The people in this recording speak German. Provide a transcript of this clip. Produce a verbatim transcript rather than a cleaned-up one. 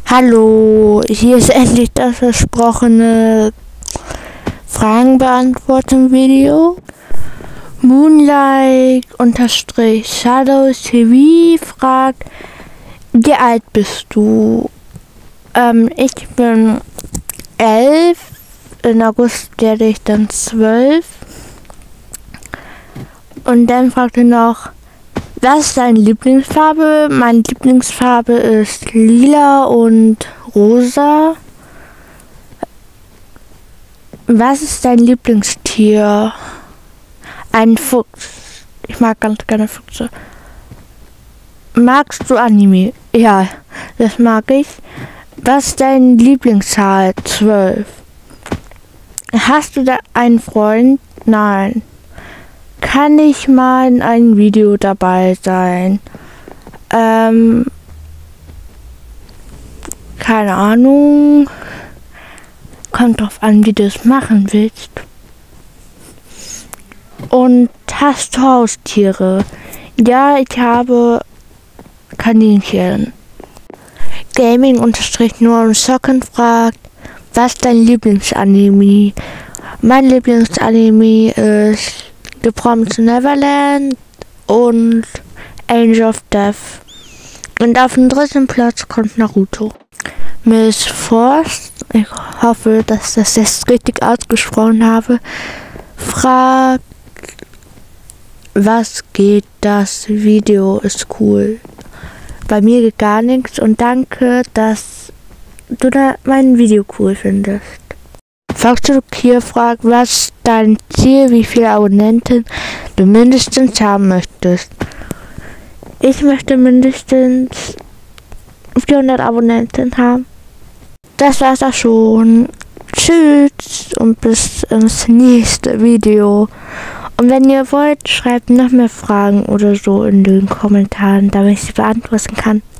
Hallo, hier ist endlich das versprochene Fragen-Beantworten-Video. Moonlight-Shadows-T V fragt, wie alt bist du? Ähm, ich bin elf, in August werde ich dann zwölf. Und dann fragt er noch, was ist deine Lieblingsfarbe? Meine Lieblingsfarbe ist lila und rosa. Was ist dein Lieblingstier? Ein Fuchs. Ich mag ganz gerne Füchse. Magst du Anime? Ja, das mag ich. Was ist deine Lieblingszahl? zwölf. Hast du da einen Freund? Nein. Kann ich mal in einem Video dabei sein? Ähm, keine Ahnung. Kommt drauf an, wie du es machen willst. Und hast du Haustiere? Ja, ich habe Kaninchen. Gaming-nur und Socken fragt, was ist dein Lieblingsanime? Mein Lieblingsanime ist The Promised Neverland und Angel of Death. Und auf dem dritten Platz kommt Naruto. Miss Forst, ich hoffe, dass ich das jetzt richtig ausgesprochen habe, fragt, was geht, das Video ist cool. Bei mir geht gar nichts und danke, dass du da mein Video cool findest. Foxtrot hier fragt, was ist dein Ziel, wie viele Abonnenten du mindestens haben möchtest. Ich möchte mindestens vierhundert Abonnenten haben. Das war's auch schon. Tschüss und bis ins nächste Video. Und wenn ihr wollt, schreibt noch mehr Fragen oder so in den Kommentaren, damit ich sie beantworten kann.